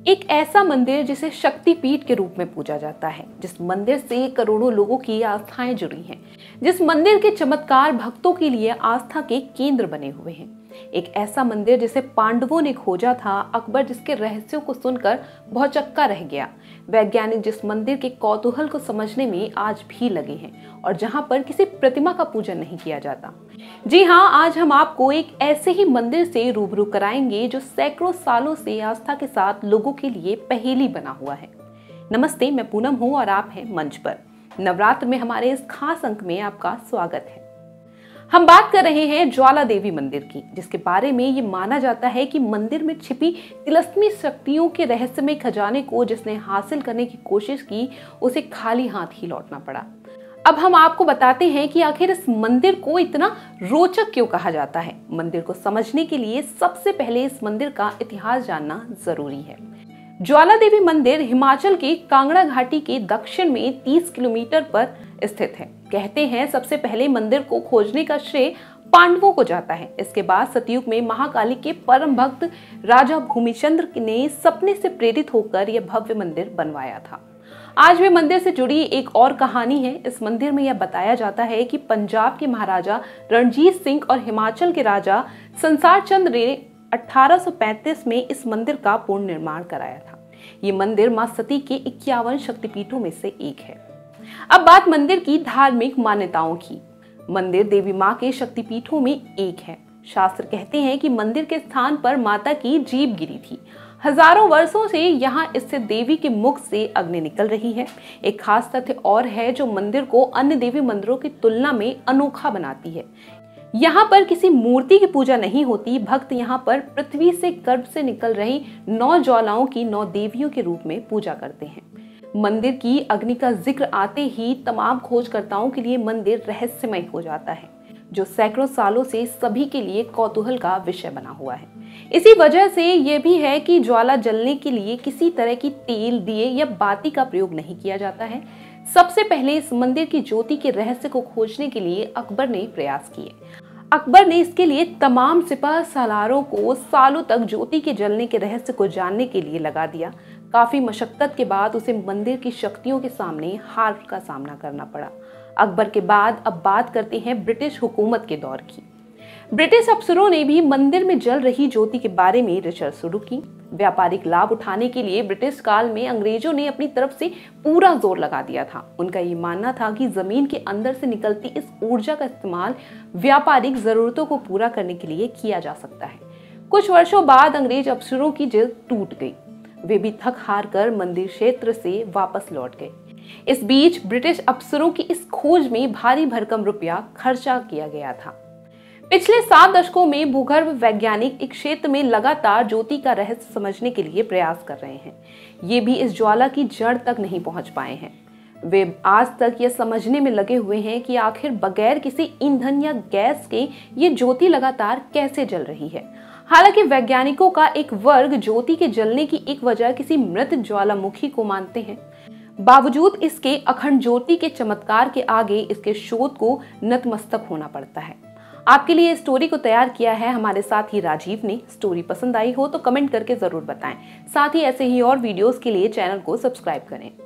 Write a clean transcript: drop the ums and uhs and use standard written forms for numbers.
एक ऐसा मंदिर जिसे शक्तिपीठ के रूप में पूजा जाता है, जिस मंदिर से करोड़ों लोगों की आस्थाएं जुड़ी हैं, जिस मंदिर के चमत्कार भक्तों के लिए आस्था के केंद्र बने हुए हैं। एक ऐसा मंदिर जिसे पांडवों ने खोजा था, अकबर जिसके रहस्यों को सुनकर भौचक्का रह गया, वैज्ञानिक जिस मंदिर के कौतूहल को समझने में आज भी लगे हैं और जहां पर किसी प्रतिमा का पूजन नहीं किया जाता। जी हाँ, आज हम आपको एक ऐसे ही मंदिर से रूबरू कराएंगे जो सैकड़ों सालों से आस्था के साथ लोगों के लिए पहेली बना हुआ है। नमस्ते, मैं पूनम हूँ और आप हैं मंच पर। नवरात्र में हमारे इस खास अंक में आपका स्वागत है। हम बात कर रहे हैं ज्वाला देवी मंदिर की, जिसके बारे में ये माना जाता है कि मंदिर में छिपी तिलस्मी शक्तियों के रहस्यमय खजाने को जिसने हासिल करने की कोशिश की, उसे खाली हाथ ही लौटना पड़ा। अब हम आपको बताते हैं कि आखिर इस मंदिर को इतना रोचक क्यों कहा जाता है। मंदिर को समझने के लिए सबसे पहले इस मंदिर का इतिहास जानना जरूरी है। ज्वाला देवी मंदिर हिमाचल के कांगड़ा घाटी के दक्षिण में 30 किलोमीटर पर स्थित है। कहते हैं सबसे पहले मंदिर को खोजने का श्रेय पांडवों को जाता है। इसके बाद सतयुग में महाकाली के परम भक्त राजा भूमिचंद्र ने सपने से प्रेरित होकर यह भव्य मंदिर बनवाया था। आज भी मंदिर से जुड़ी एक और कहानी है। इस मंदिर में यह बताया जाता है कि पंजाब के महाराजा रणजीत सिंह और हिमाचल के राजा संसार चंद ने 1835 में इस मंदिर का पूर्ण निर्माण कराया था। ये मंदिर मां सती के 51 शक्तिपीठों में से एक है। अब बात मंदिर की धार्मिक मान्यताओं की। मंदिर देवी मां के शक्तिपीठों में एक है। शास्त्र कहते हैं कि मंदिर के स्थान पर माता की जीभ गिरी थी। हजारों वर्षों से यहाँ इससे देवी के मुख से अग्नि निकल रही है। एक खास तथ्य और है जो मंदिर को अन्य देवी मंदिरों की तुलना में अनोखा बनाती है। यहाँ पर किसी मूर्ति की पूजा नहीं होती। भक्त यहाँ पर पृथ्वी से गर्भ से निकल रही 9 ज्वालाओं की 9 देवियों के रूप में पूजा करते हैं। मंदिर की अग्नि का जिक्र आते ही तमाम खोजकर्ताओं के लिए मंदिर रहस्यमय हो जाता है, जो सैकड़ों सालों से सभी के लिए कौतूहल का विषय बना हुआ है। इसी वजह से यह भी है कि ज्वाला जलने के लिए किसी तरह की तेल, दिए या बाती का प्रयोग नहीं किया जाता है। सबसे पहले इस मंदिर की ज्योति के रहस्य को खोजने के लिए अकबर ने प्रयास किए। अकबर ने इसके लिए तमाम सिपह सालारों को सालों तक ज्योति के जलने के रहस्य को जानने के लिए लगा दिया। काफी मशक्कत के बाद उसे मंदिर की शक्तियों के सामने हार का सामना करना पड़ा। अकबर के बाद अब बात करते हैं ब्रिटिश हुकूमत के दौर की। ब्रिटिश अफसरों ने भी मंदिर में जल रही ज्योति के बारे में रिसर्च शुरू की। व्यापारिक लाभ उठाने के लिए ब्रिटिश काल में अंग्रेजों ने अपनी तरफ से पूरा जोर लगा दिया था। उनका ये मानना था कि जमीन के अंदर से निकलती इस ऊर्जा का इस्तेमाल व्यापारिक जरूरतों को पूरा करने के लिए किया जा सकता है। कुछ वर्षों बाद अंग्रेज अफसरों की जिद टूट गई। वे भी थक हार कर मंदिर क्षेत्र से वापस लौट गए। इस बीच ब्रिटिश अफसरों की इस खोज में भारी भरकम रुपया खर्चा किया गया था। पिछले 7 दशकों में भूगर्भ वैज्ञानिक इस क्षेत्र में लगातार ज्योति का रहस्य समझने के लिए प्रयास कर रहे हैं। ये भी इस ज्वाला की जड़ तक नहीं पहुंच पाए हैं। वे आज तक ये समझने में लगे हुए हैं कि आखिर बगैर किसी ईंधन या गैस के ये ज्योति लगातार कैसे जल रही है। हालांकि वैज्ञानिकों का एक वर्ग ज्योति के जलने की एक वजह किसी मृत ज्वालामुखी को मानते हैं। बावजूद इसके अखंड ज्योति के चमत्कार के आगे इसके शोध को नतमस्तक होना पड़ता है। आपके लिए इस स्टोरी को तैयार किया है हमारे साथी राजीव ने। स्टोरी पसंद आई हो तो कमेंट करके जरूर बताएं। साथ ही ऐसे ही और वीडियोस के लिए चैनल को सब्सक्राइब करें।